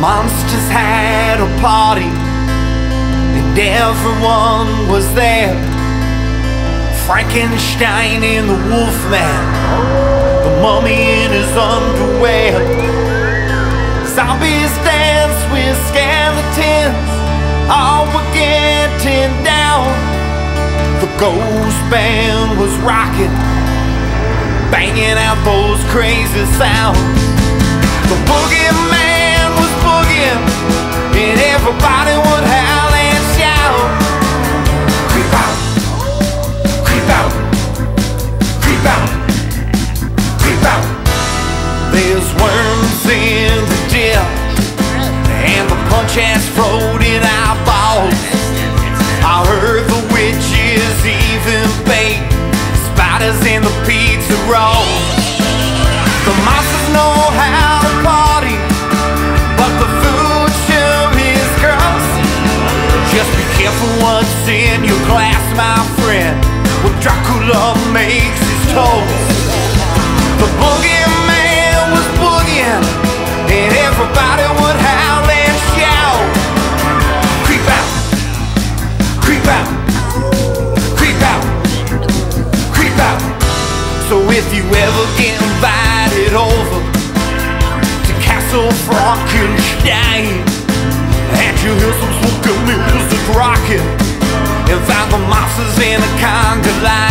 monsters had a party, and everyone was there. Frankenstein in the Wolfman, the mummy in his underwear. Zombies dance with skeletons, all were getting down. The ghost band was rocking, banging out those crazy sounds. The boogeyman was boogieing, and everybody would howl and shout. Creep out, creep out, creep out, creep out. There's worms in the dip, and the punch has floated eyeballs. I heard the witches even bake spiders in the pizza rolls. The monsters know how to party, but the food sure is gross. Just be careful what's in your glass, my friend, when Dracula makes his toast. The boogeyman was boogieing, and everybody would howl and shout. Creep out, creep out, creep out, creep out. So if you ever get invited over to Castle Frankenstein, and you hear some smoking music rocking, and find the monsters in a conga line,